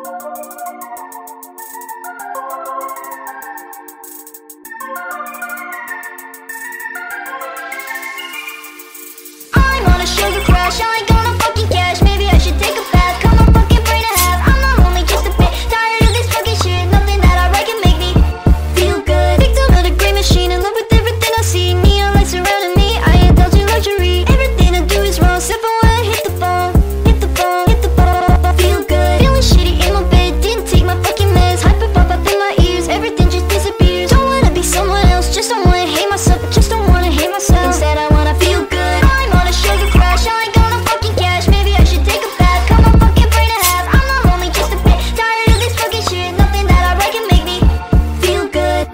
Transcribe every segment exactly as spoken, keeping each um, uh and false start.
I'm on a sugar crash, I ain't gonna fucking cash. Maybe I should take a bath, cut my fucking brain in half. I'm not only just a bit tired of this fucking shit. Nothing that I write can make me feel good. Victim of the great machine, in love with everything I see. Neon lights surrounding me, I indulge in luxury. Everything I do is wrong, except for when I hit the phone. Hit the phone, hit the phone. Feel good, feeling shitty in my bed. Didn't take my fucking meds, hyper pop up in my ears. Everything just disappears. Don't wanna be someone else, just don't wanna hate myself. I just don't wanna hate myself. Instead I wanna feel good. I'm on a sugar crash, I ain't gonna fucking cash. Maybe I should take a bath, cut my fucking brain in half. I'm not only just a bit tired of this fucking shit. Nothing that I write can make me feel good.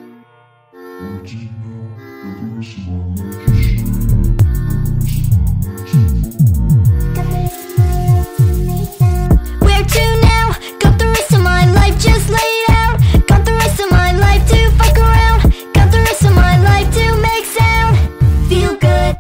Where to now? Got the rest of my life just laid out. Got the rest of my life to fuck around. Got the rest of my life to make sound. Feel good.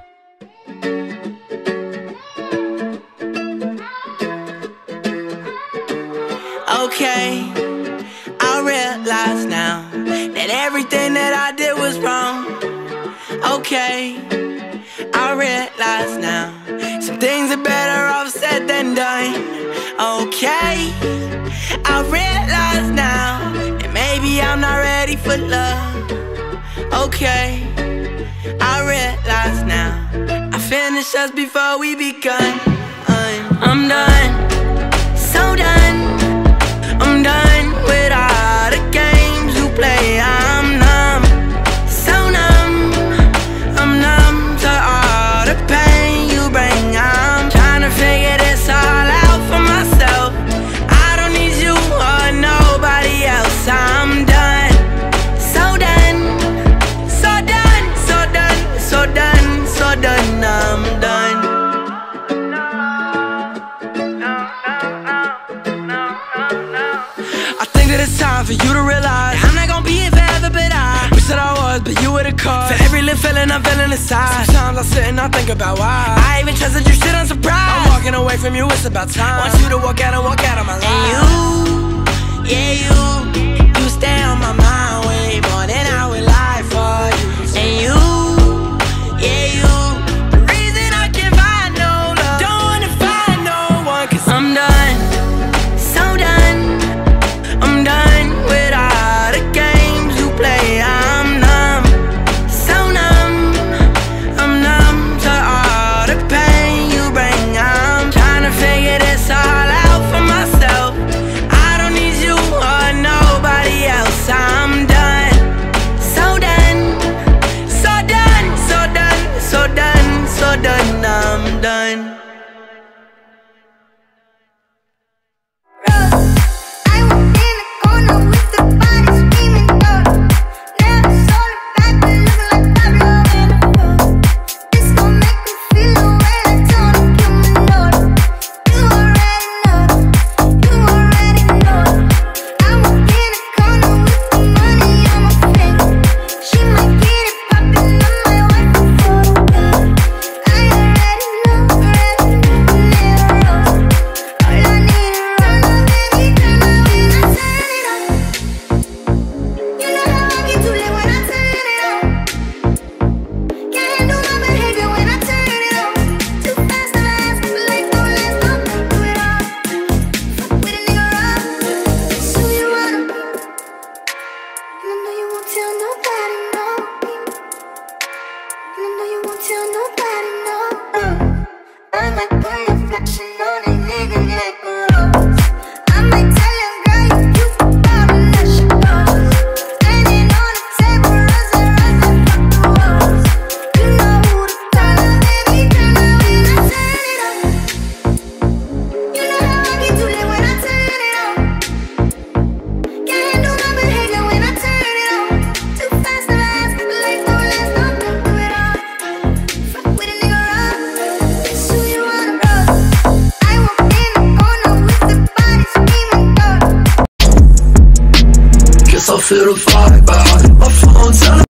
Okay, I realize now that everything that I did was wrong. Okay, I realize now some things are better off said than done. Okay, I realize now that maybe I'm not ready for love. Okay, I realize now I finished us before we begun. I'm done, so done. I'm done with all the games you play. I'm numb, so numb. I'm numb to all the pain you bring. I'm trying to figure this all out for myself. I don't need you or nobody else. I'm done, so done, so done, so done, so done, so done. I'm done. I think that it's time for you to realize I'm not gonna be here forever, but I wish that I was, but you were the cause. For every little feeling I'm feeling inside. Sometimes I sit and I think about why I even trusted you, shit, I'm surprised. I'm walking away from you, it's about time. Want you to walk out and walk out of my life. And you, yeah you, you stay on my mind way more than I would lie for you. And you, yeah you, the reason I can't find no love, don't wanna find no one, cause I'm done, so done. I'm done with all the games you play. I'm numb, so numb. I'm numb to all the pain you bring. I'm trying to figure this all out for myself. I don't need you or nobody else. I'm done, so done, so done, so done, so done, so done. I'm done. I feel the vibe, my phone's on.